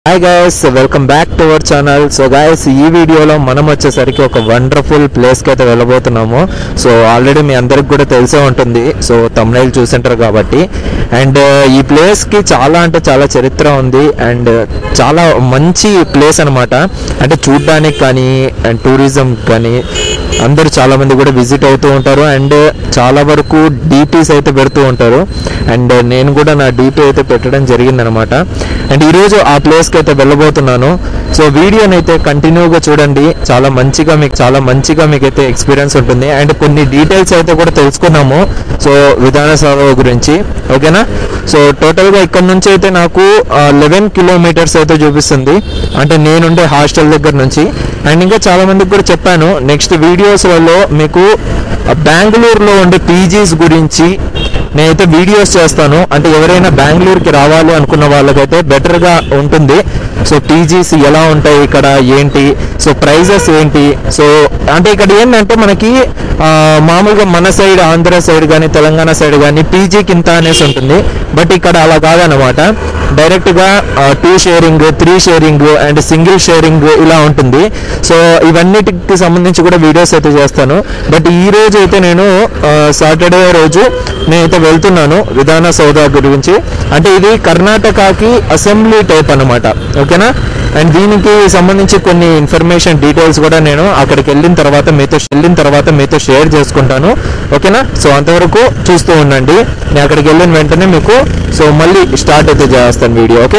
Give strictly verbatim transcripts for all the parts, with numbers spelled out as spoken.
Hi guys, welcome back to our channel. So guys, ఈ వీడియోలో మనం వచ్చేసరికి ఒక వండర్ఫుల్ ప్లేస్కి అయితే వెళ్ళబోతున్నాము. సో ఆల్రెడీ మీ అందరికి కూడా తెలిసే ఉంటుంది, సో తమ్నైల్ చూసింటారు కాబట్టి. అండ్ ఈ ప్లేస్కి చాలా అంటే చాలా చరిత్ర ఉంది అండ్ చాలా మంచి ప్లేస్ అనమాట. అంటే చూడ్డానికి కానీ అండ్ టూరిజం కానీ అందరూ చాలామంది కూడా విజిట్ అవుతూ ఉంటారు అండ్ చాలా వరకు డీపీస్ అయితే పెడుతూ ఉంటారు. అండ్ నేను కూడా నా డీపీ అయితే పెట్టడం జరిగిందనమాట. అండ్ ఈరోజు ఆ ప్లేస్కి అయితే వెళ్ళబోతున్నాను. సో వీడియోని అయితే కంటిన్యూగా చూడండి, చాలా మంచిగా మీకు చాలా మంచిగా మీకైతే ఎక్స్పీరియన్స్ ఉంటుంది. అండ్ కొన్ని డీటెయిల్స్ అయితే కూడా తెలుసుకున్నాము సో విధాన సభ గురించి, ఓకేనా. సో టోటల్గా ఇక్కడ నుంచి అయితే నాకు లెవెన్ కిలోమీటర్స్ అయితే చూపిస్తుంది, అంటే నేనుండే హాస్టల్ దగ్గర నుంచి. అండ్ ఇంకా చాలా మందికి కూడా చెప్పాను, నెక్స్ట్ వీడియోస్లలో మీకు బెంగళూరులో ఉండే పీజీస్ గురించి నేనైతే వీడియోస్ చేస్తాను. అంటే ఎవరైనా బెంగళూరుకి రావాలి అనుకున్న వాళ్ళకైతే బెటర్గా ఉంటుంది. సో పీజీస్ ఎలా ఉంటాయి ఇక్కడ, ఏంటి, సో ప్రైజెస్ ఏంటి. సో అంటే ఇక్కడ ఏంటంటే మనకి మామూలుగా మన సైడ్ ఆంధ్ర సైడ్ కానీ తెలంగాణ సైడ్ కానీ పీజీకి ఇంత అనేసి ఉంటుంది. బట్ ఇక్కడ అలా కాదనమాట, డైరెక్ట్గా two sharing, three sharing and single sharing ఇలా ఉంటుంది. సో ఇవన్నిటికి సంబంధించి కూడా వీడియోస్ అయితే చేస్తాను. బట్ ఈ రోజు అయితే నేను సాటర్డే రోజు నేనైతే వెళ్తున్నాను విధాన సౌధ గురించి. అంటే ఇది కర్ణాటకకి అసెంబ్లీ టైప్ అనమాట, ఓకేనా. అండ్ దీనికి సంబంధించి కొన్ని ఇన్ఫర్మేషన్ డీటెయిల్స్ కూడా నేను అక్కడికి వెళ్ళిన తర్వాత మీతో వెళ్ళిన తర్వాత మీతో షేర్ చేసుకుంటాను, ఓకేనా. సో అంతవరకు చూస్తూ ఉండండి. నేను అక్కడికి వెళ్ళిన వెంటనే మీకు సో మళ్ళీ స్టార్ట్ అయితే చేస్తాను వీడియో, ఓకే.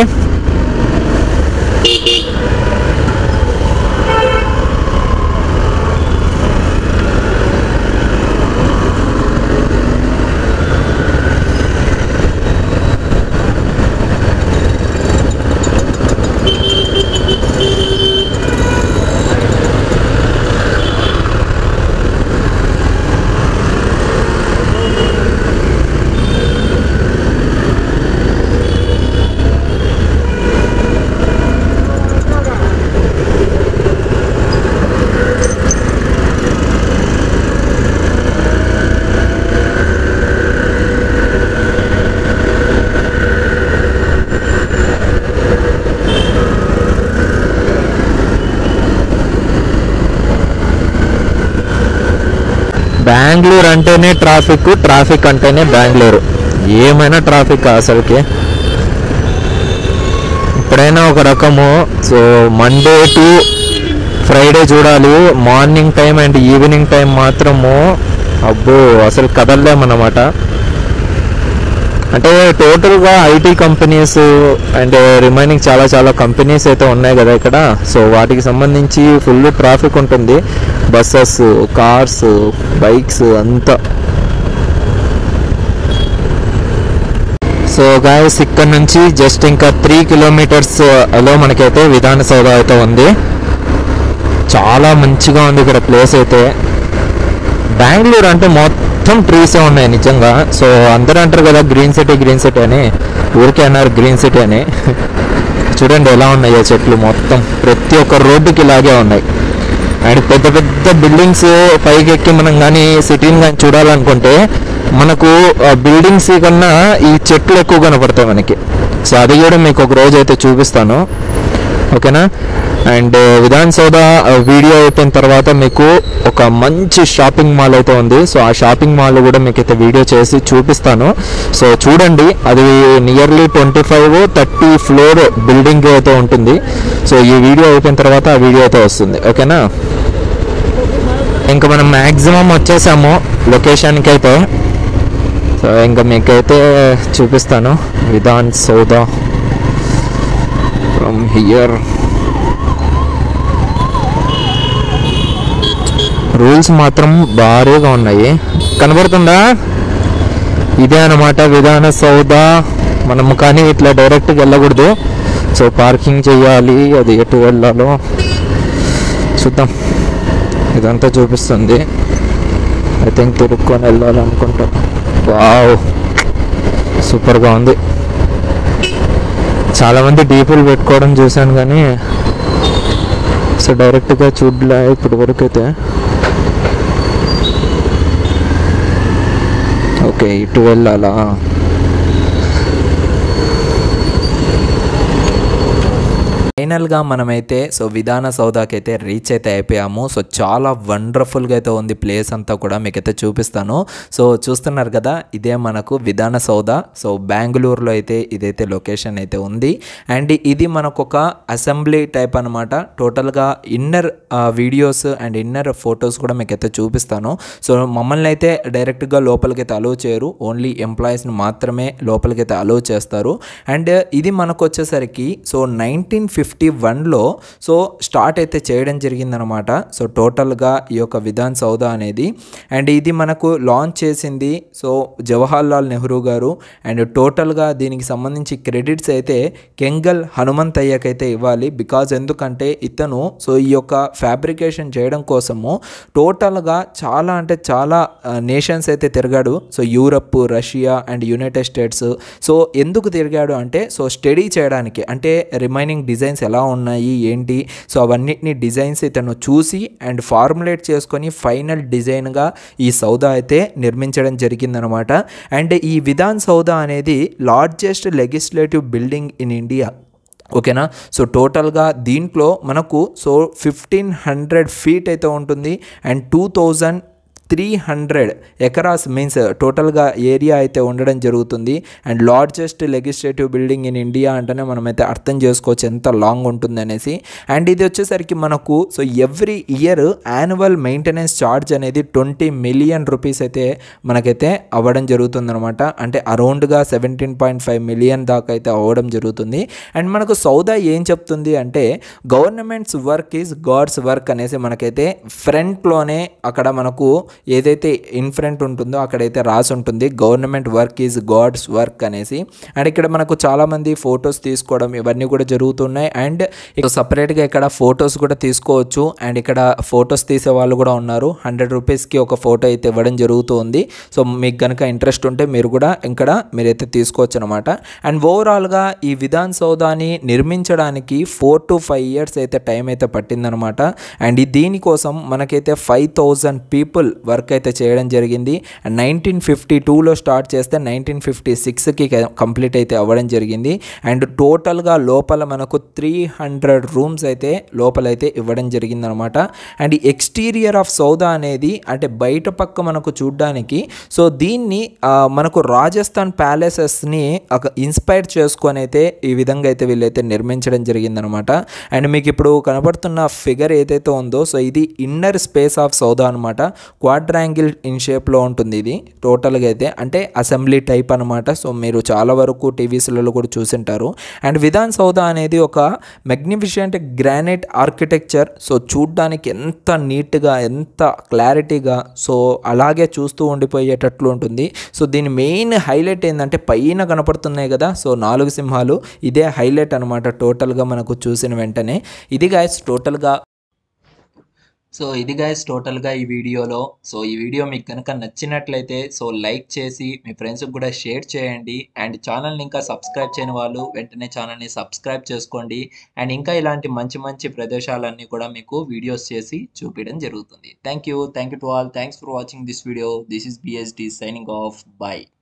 బెంగళూరు అంటేనే ట్రాఫిక్, ట్రాఫిక్ అంటేనే బెంగళూరు. ఏమైనా ట్రాఫిక్ అసలుకి. ఇప్పుడైనా ఒక రకము. సో మండే టు ఫ్రైడే చూడాలి, morning time and evening time మాత్రము అబ్బో అసలు కదలలేమన్నమాట. అంటే టోటల్గా ఐటీ కంపెనీస్ అండ్ రిమైనింగ్ చాలా చాలా కంపెనీస్ అయితే ఉన్నాయి కదా ఇక్కడ. సో వాటికి సంబంధించి ఫుల్ ట్రాఫిక్ ఉంటుంది, బస్సెస్, కార్స్, బైక్స్ అంతా. సో గాయస్, ఇక్కడ నుంచి జస్ట్ ఇంకా త్రీ కిలోమీటర్స్ లో మనకైతే విధాన సౌధ అయితే ఉంది. చాలా మంచిగా ఉంది ఇక్కడ ప్లేస్ అయితే. బెంగళూరు అంటే మొత్తం ట్రీసే ఉన్నాయి నిజంగా. సో అందరూ అంటారు కదా గ్రీన్ సిటీ గ్రీన్ సిటీ అని, ఊరికే అన్నారు గ్రీన్ సిటీ అని. చూడండి ఎలా ఉన్నాయో చెట్లు మొత్తం, ప్రతి ఒక్క రోడ్డుకి ఇలాగే ఉన్నాయి. అండ్ పెద్ద పెద్ద బిల్డింగ్స్ పైకి ఎక్కి మనం కానీ సిటీని కానీ చూడాలనుకుంటే మనకు బిల్డింగ్స్ కన్నా ఈ చెట్లు ఎక్కువ కనపడతాయి మనకి. సో అది కూడా మీకు ఒక రోజు అయితే చూపిస్తాను, ఓకేనా. అండ్ విధాన సౌధ వీడియో అయిపోయిన తర్వాత మీకు ఒక మంచి షాపింగ్ మాల్ అయితే ఉంది. సో ఆ షాపింగ్ మాల్ కూడా మీకు అయితే వీడియో చేసి చూపిస్తాను. సో చూడండి, అది nearly twenty five thirty floor building అయితే ఉంటుంది. సో ఈ వీడియో అయిపోయిన తర్వాత ఆ వీడియో అయితే వస్తుంది, ఓకేనా. ఇంకా మనం మ్యాక్సిమం వచ్చేసాము లొకేషన్కి అయితే. సో ఇంకా మీకైతే చూపిస్తాను విధాన సౌధ ఫ్రమ్ హియర్. రూల్స్ మాత్రం భారీగా ఉన్నాయి, కనబడుతుందా? ఇదే అన్నమాట విధాన సౌధ. మనము కానీ ఇట్లా డైరెక్ట్గా వెళ్ళకూడదు, సో పార్కింగ్ చేయాలి. అది ఎటు వెళ్ళాలో చూద్దాం. ఇదంతా చూపిస్తుంది, ఐ థింక్ తిరుక్కొని వెళ్ళాలనుకుంటా. వావ్, సూపర్గా ఉంది. చాలామంది డీపులు పెట్టుకోవడం చూశాను కానీ సో డైరెక్ట్గా చూడలే ఇప్పటి వరకు అయితే. ఓకే, ఇటు వెళ్ళాలా? ఫైనల్గా మనమైతే సో విధాన సౌదాకి అయితే రీచ్ అయితే అయిపోయాము. సో చాలా వండర్ఫుల్గా అయితే ఉంది ప్లేస్ అంతా కూడా మీకైతే చూపిస్తాను. సో చూస్తున్నారు కదా, ఇదే మనకు విధాన సౌదా. సో బెంగళూరులో అయితే ఇదైతే లొకేషన్ అయితే ఉంది. అండ్ ఇది మనకు ఒక అసెంబ్లీ టైప్ అనమాట. టోటల్గా inner videos and inner photos కూడా మీకైతే చూపిస్తాను. సో మమ్మల్ని అయితే డైరెక్ట్గా లోపలికి అయితే అలో చేయరు, ఓన్లీ ఎంప్లాయీస్ని మాత్రమే లోపలికి అయితే అలో చేస్తారు. అండ్ ఇది మనకు వచ్చేసరికి సో నైన్టీన్ ఫిఫ్టీ వన్లో సో స్టార్ట్ అయితే చేయడం జరిగిందనమాట. సో టోటల్గా ఈ యొక్క విధాన్ సౌదా అనేది. అండ్ ఇది మనకు లాంచ్ చేసింది సో జవహర్ లాల్ నెహ్రూ గారు. అండ్ టోటల్గా దీనికి సంబంధించి క్రెడిట్స్ అయితే కెంగల్ హనుమంతయ్యకైతే ఇవ్వాలి. బికాజ్ ఎందుకంటే ఇతను సో ఈ యొక్క ఫ్యాబ్రికేషన్ చేయడం కోసము టోటల్గా చాలా అంటే చాలా నేషన్స్ అయితే తిరిగాడు. So Europe, Russia and United States. So ఎందుకు తిరిగాడు అంటే సో స్టడీ చేయడానికి, అంటే రిమైనింగ్ డిజైన్స్ ఎలా ఉన్నాయి ఏంటి, సో అవన్నిటిని డిజైన్స్ ఇతను చూసి అండ్ ఫార్ములేట్ చేసుకొని ఫైనల్ డిజైన్గా ఈ సౌదా అయితే నిర్మించడం జరిగిందనమాట. అండ్ ఈ విధాన్ సౌదా అనేది largest legislative building in India. ఓకేనా. సో టోటల్గా దీంట్లో మనకు సో ఫిఫ్టీన్ హండ్రెడ్ ఫీట్ అయితే ఉంటుంది. And two thousand three hundred acres means టోటల్గా ఏరియా అయితే ఉండడం జరుగుతుంది. And largest legislative building in India అంటేనే మనమైతే అర్థం చేసుకోవచ్చు ఎంత లాంగ్ ఉంటుంది అనేసి. అండ్ ఇది వచ్చేసరికి మనకు so every year annual maintenance charge అనేది ట్వంటీ మిలియన్ రూపీస్ అయితే మనకైతే అవ్వడం జరుగుతుంది అనమాట. అంటే అరౌండ్గా సెవెంటీన్ పాయింట్ ఫైవ్ మిలియన్ దాకా అయితే అవ్వడం జరుగుతుంది. అండ్ మనకు సౌదా ఏం చెప్తుంది అంటే government's work is god's work అనేసి మనకైతే ఫ్రంట్లోనే అక్కడ మనకు ఏదైతే ఇన్ ఫ్రంట్ ఉంటుందో అక్కడైతే రాసి ఉంటుంది government work is god's work అనేసి. అండ్ ఇక్కడ మనకు చాలామంది ఫొటోస్ తీసుకోవడం ఇవన్నీ కూడా జరుగుతున్నాయి. అండ్ ఇక్కడ సపరేట్గా ఇక్కడ ఫొటోస్ కూడా తీసుకోవచ్చు. అండ్ ఇక్కడ ఫొటోస్ తీసే వాళ్ళు కూడా ఉన్నారు. హండ్రెడ్ రూపీస్కి ఒక ఫోటో అయితే ఇవ్వడం జరుగుతుంది. సో మీకు కనుక ఇంట్రెస్ట్ ఉంటే మీరు కూడా ఇక్కడ మీరైతే తీసుకోవచ్చు అనమాట. అండ్ ఓవరాల్గా ఈ విధాన్ సౌదాని నిర్మించడానికి ఫోర్ టు ఫైవ్ ఇయర్స్ అయితే టైం అయితే పట్టిందనమాట. అండ్ దీనికోసం మనకైతే ఫైవ్ థౌజండ్ పీపుల్ వర్క్ అయితే చేయడం జరిగింది. అండ్ నైన్టీన్ ఫిఫ్టీ టూలో స్టార్ట్ చేస్తే నైన్టీన్ ఫిఫ్టీ సిక్స్కి కంప్లీట్ అయితే అవ్వడం జరిగింది. అండ్ టోటల్గా లోపల మనకు త్రీ హండ్రెడ్ రూమ్స్ అయితే లోపలైతే ఇవ్వడం జరిగిందనమాట. అండ్ ఎక్స్టీరియర్ ఆఫ్ సౌదా అనేది అంటే బయట పక్క మనకు చూడడానికి సో దీన్ని మనకు రాజస్థాన్ ప్యాలెసెస్ని ఇన్స్పైర్ చేసుకొని అయితే ఈ విధంగా అయితే వీళ్ళైతే నిర్మించడం జరిగిందనమాట. అండ్ మీకు ఇప్పుడు కనబడుతున్న ఫిగర్ ఏదైతే ఉందో సో ఇది ఇన్నర్ స్పేస్ ఆఫ్ సౌదా అనమాట. క్వాడ్రాంగిల్ ఇన్ షేప్లో ఉంటుంది ఇది టోటల్గా అయితే, అంటే అసెంబ్లీ టైప్ అనమాట. సో మీరు చాలా వరకు టీవీస్లలో కూడా చూసింటారు. అండ్ విధాన్ సౌదా అనేది ఒక మెగ్నిఫిషెంట్ గ్రానైట్ ఆర్కిటెక్చర్. సో చూడ్డానికి ఎంత నీట్గా ఎంత క్లారిటీగా సో అలాగే చూస్తూ ఉండిపోయేటట్లు ఉంటుంది. సో దీని మెయిన్ హైలైట్ ఏంటంటే పైన కనపడుతున్నాయి కదా సో నాలుగు సింహాలు, ఇదే హైలైట్ అనమాట టోటల్గా మనకు చూసిన వెంటనే. ఇది గైస్ టోటల్గా సో ఇది గైస్ టోటల్గా ఈ వీడియోలో. సో ఈ వీడియో మీకు కనుక నచ్చినట్లయితే సో లైక్ చేసి మీ ఫ్రెండ్స్కి కూడా షేర్ చేయండి. అండ్ ఛానల్ని ఇంకా సబ్స్క్రైబ్ చేయని వాళ్ళు వెంటనే ఛానల్ని సబ్స్క్రైబ్ చేసుకోండి. అండ్ ఇంకా ఇలాంటి మంచి మంచి ప్రదేశాలన్నీ కూడా మీకు వీడియోస్ చేసి చూపించడం జరుగుతుంది. Thank you thank you to all. Thanks for watching this video. This is BSD signing off. By.